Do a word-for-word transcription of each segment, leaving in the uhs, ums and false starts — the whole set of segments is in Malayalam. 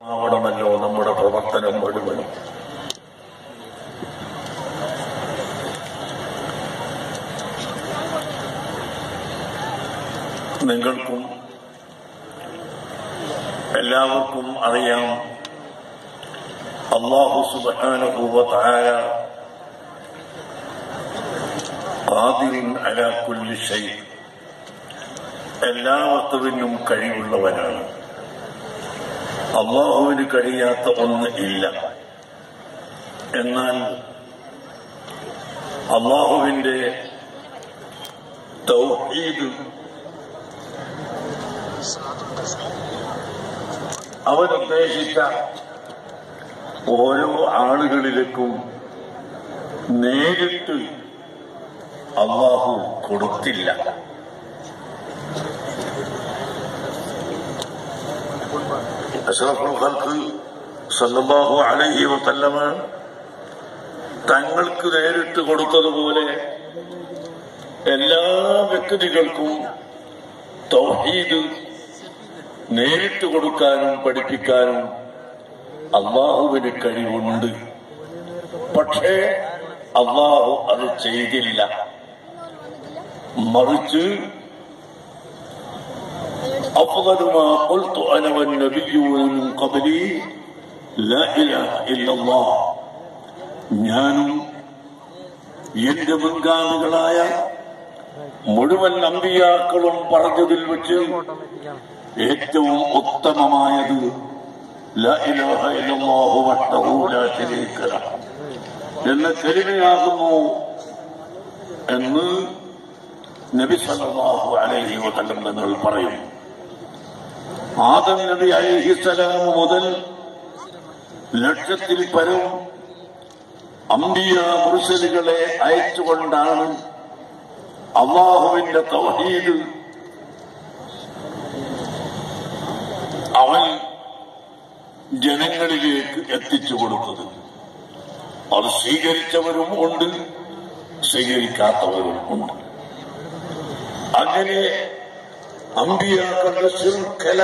ആവണമല്ലോ നമ്മുടെ പ്രവർത്തനം മുഴുവനും. നിങ്ങൾക്കും എല്ലാവർക്കും അറിയാം, അല്ലാഹു സുബ്ഹാനഹു വ തആല ഖാദിറുൻ അലാ കുല്ലി ഷൈ, എല്ലാ വസ്തുവിനും കഴിവുള്ളവനാണ്. അല്ലാഹുവിന് കഴിയാത്ത ഒന്ന് ഇല്ല. എന്നാൽ അല്ലാഹുവിന്റെ തൗഹീദ് അവനുദ്ദേശിച്ച ഓരോ ആളുകളിലേക്കും നേരിട്ട് അല്ലാഹു കൊടുത്തില്ല. അഷ്റഫുൽ ഖൽഖ് സല്ലല്ലാഹു അലൈഹി വസല്ലമ തങ്ങൾക്ക് നേരിട്ട് കൊടുത്തതുപോലെ എല്ലാ വ്യക്തികൾക്കും തൗഹീദ് നേരിട്ട് കൊടുക്കാനും പഠിപ്പിക്കാനും അല്ലാഹുവിന് കഴിവുണ്ട്. പക്ഷേ അല്ലാഹു അത് ചെയ്തില്ല. മറിച്ച് أفضل ما قلت أنا والنبيون من قبلي لا إله إلا الله, ഞാനും എന്റെ മുൻഗാമികളായ മുഴുവൻ അമ്പിയാക്കളും പറഞ്ഞതിൽ വെച്ച് ഏറ്റവും ഉത്തമമായത് ലാ ഇലാഹ ഇല്ലല്ലാഹു വഹ്ദഹു ലാ ശരീക ലഹ് എന്ന കലിമയാകുന്നു എന്ന് നബി സല്ലല്ലാഹു അലൈഹി വസല്ലം തങ്ങൾ പറയും. ആദം നബി അലൈഹിസ്സലാം മുതൽ ലക്ഷത്തിൽ പരം അംബിയ മുർസലുകളെ അയച്ചുകൊണ്ടാണ് അല്ലാഹുവിന്റെ തൗഹീദ് അവൻ ജനങ്ങളിലേക്ക് എത്തിച്ചു കൊടുത്തത്. അത് സ്വീകരിച്ചവരും ഉണ്ട്, സ്വീകരിക്കാത്തവരും ഉണ്ട്. അങ്ങനെ അമ്പിയാക്കളുടെ ശൃംഖല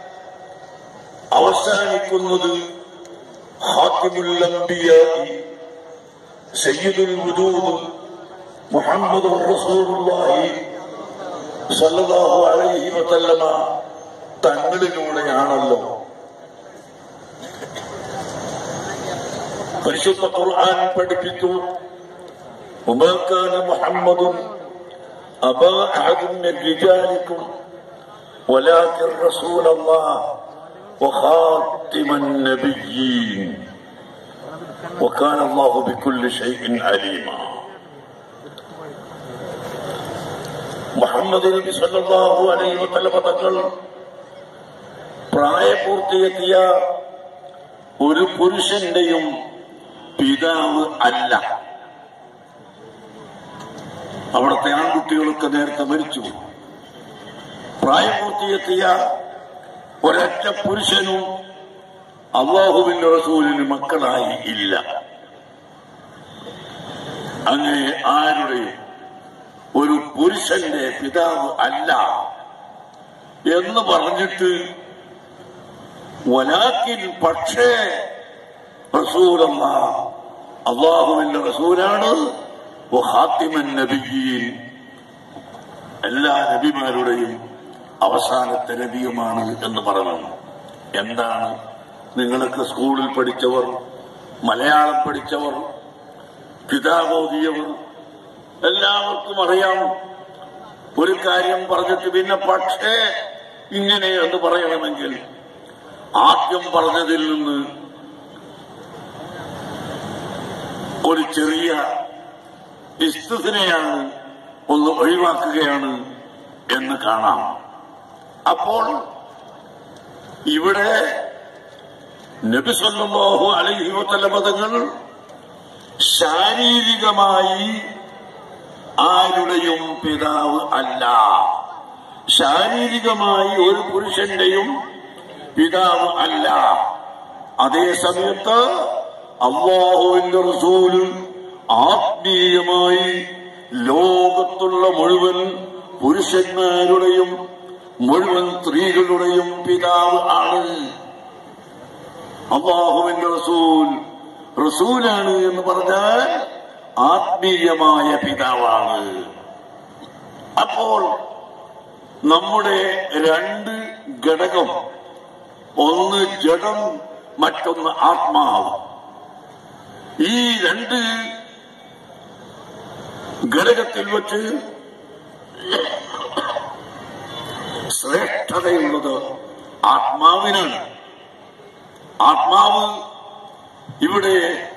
അവസാനിക്കുന്നത് ഖാതിമുൽ അംബിയാഇ സയ്യിദുൽ വജൂദ് മുഹമ്മദുർ റസൂലുള്ളാഹി സ്വല്ലല്ലാഹു അലൈഹി വസല്ലമ തങ്ങളിലൂടെയാണല്ലോ. പരിശുദ്ധ ഖുർആൻ പഠിപ്പിച്ചു, വമാ കാന മുഹമ്മദുൻ അബാ അഹദിൻ മിൻ റിജാലിക്കും വലാകിൻ റസൂലല്ലാഹ് വഖാതിമൻ നബിയ്യീൻ വകാന അല്ലാഹു ബികുല്ലി ഷൈഇൻ അലീമാ. മുഹമ്മദ് നബി സല്ലല്ലാഹു അലൈഹി വസല്ലം തങ്ങൾ പ്രായപൂർത്തിയെത്തിയ ഒരു പുരുഷന്റെയും പിതാവ് അല്ല. അവിടുത്തെ ആൺകുട്ടികളൊക്കെ നേരത്തെ മരിച്ചു. പ്രായപൂർത്തിയെത്തിയ ഒരൊറ്റ പുരുഷനും അല്ലാഹുവിന്റെ റസൂലിന് മക്കളായി ഇല്ല. അങ്ങനെ ആരുടെ ഒരു പുരുഷന്റെ പിതാവ് അല്ല എന്ന് പറഞ്ഞിട്ട് വലാകിൻ പക്ഷേ റസൂലല്ലാഹ് അല്ലാഹുവിന്റെ റസൂലാണ്, വഖാതിമൻ നബിയ്യീൻ എല്ലാ നബിമാരുടെയും അവസാനത്തെ നബിയുമാണ് എന്ന് പറഞ്ഞു. എന്താണ്? നിങ്ങളൊക്കെ സ്കൂളിൽ പഠിച്ചവർ, മലയാളം പഠിച്ചവർ, കിതാബോദിയവർ എല്ലാവർക്കും അറിയാം. ഒരു കാര്യം പറഞ്ഞിട്ട് പിന്നെ പക്ഷേ ഇങ്ങനെ എന്ന് പറയണമെങ്കിൽ ആദ്യം പറഞ്ഞതിൽ നിന്ന് ഒരു ചെറിയ ഇസ്തിസ്നയാണ്, ഒന്ന് ഒഴിവാക്കുകയാണ് എന്ന് കാണാം. അപ്പോൾ ഇവിടെ നബി സല്ലല്ലാഹു അലൈഹി വസല്ലം തങ്ങൾ ശാരീരികമായി ആരുടെയും പിതാവ് അല്ല. ശാരീരികമായി ഒരു പുരുഷന്റെയും പിതാവ് അല്ല. അതേ സമയത്ത് അല്ലാഹുവിന്റെ റസൂല് ആത്മീയമായി ലോകത്തുള്ള മുഴുവൻ പുരുഷന്മാരുടെയും മുഴുവൻ സ്ത്രീകളുടെയും പിതാവ് ആണ്. അല്ലാഹുവിന്റെ റസൂൽ റസൂലാണ് എന്ന് പറഞ്ഞാൽ ആത്മീയമായ പിതാവാണ്. അപ്പോൾ നമ്മുടെ രണ്ട് ഘടകം, ഒന്ന് ജഡം, മറ്റൊന്ന് ആത്മാവ്. ഈ രണ്ട് ഘടകത്തിൽ വച്ച് ശ്രേഷ്ഠതയുള്ളത് ആത്മാവിനാണ്. ആത്മാവ് ഇവിടെ